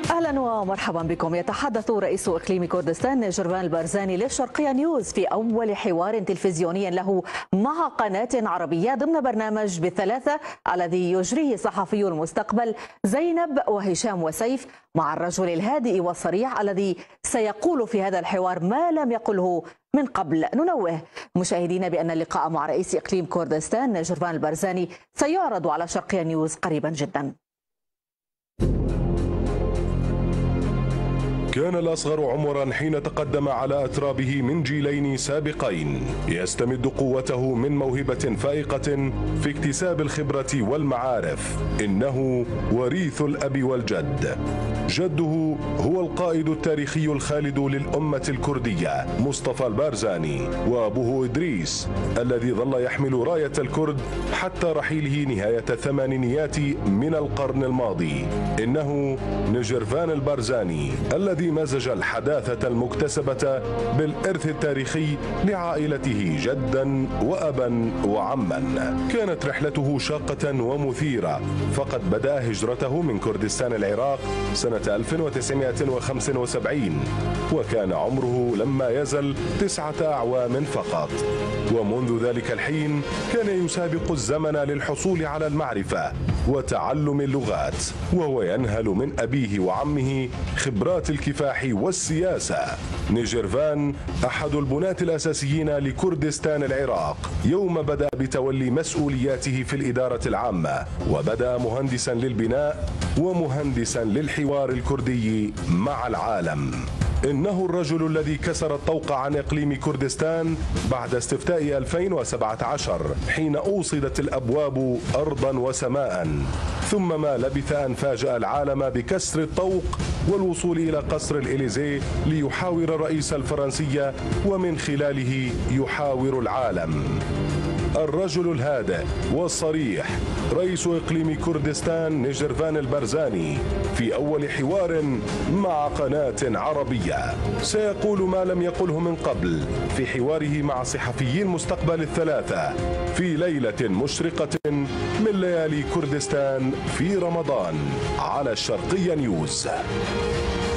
أهلا ومرحبا بكم. يتحدث رئيس إقليم كردستان نجرفان البارزاني للشرقية نيوز في أول حوار تلفزيوني له مع قناة عربية ضمن برنامج بالثلاثة الذي يجريه صحفي المستقبل زينب وهشام وسيف مع الرجل الهادئ والصريح الذي سيقول في هذا الحوار ما لم يقله من قبل. ننوه مشاهدينا بأن اللقاء مع رئيس إقليم كردستان نجرفان البارزاني سيعرض على شرقية نيوز قريبا جدا. كان الأصغر عمرا حين تقدم على أترابه من جيلين سابقين، يستمد قوته من موهبة فائقة في اكتساب الخبرة والمعارف. إنه وريث الأب والجد. جده هو القائد التاريخي الخالد للأمة الكردية مصطفى البارزاني، وأبوه إدريس الذي ظل يحمل راية الكرد حتى رحيله نهاية الثمانينيات من القرن الماضي. إنه نجرفان البارزاني الذي مزج الحداثة المكتسبة بالإرث التاريخي لعائلته جدا وأبا وعما. كانت رحلته شاقة ومثيرة، فقد بدأ هجرته من كردستان العراق سنة 1975، وكان عمره لما يزل 9 أعوام فقط. ومنذ ذلك الحين كان يسابق الزمن للحصول على المعرفة وتعلم اللغات، وهو ينهل من أبيه وعمه خبرات الكفاح والسياسة. نجرفان أحد البناة الأساسيين لكردستان العراق يوم بدأ بتولي مسؤولياته في الإدارة العامة، وبدأ مهندسا للبناء ومهندسا للحوار الكردي مع العالم. إنه الرجل الذي كسر الطوق عن إقليم كردستان بعد استفتاء 2017 حين أوصدت الأبواب أرضا وسماء، ثم ما لبث أن فاجأ العالم بكسر الطوق والوصول إلى قصر الإليزيه ليحاور الرئيس الفرنسي ومن خلاله يحاور العالم. الرجل الهادئ والصريح رئيس إقليم كردستان نجرفان البارزاني في أول حوار مع قناة عربية سيقول ما لم يقله من قبل في حواره مع صحفيي المستقبل الثلاثة في ليلة مشرقة من ليالي كردستان في رمضان على الشرقية نيوز.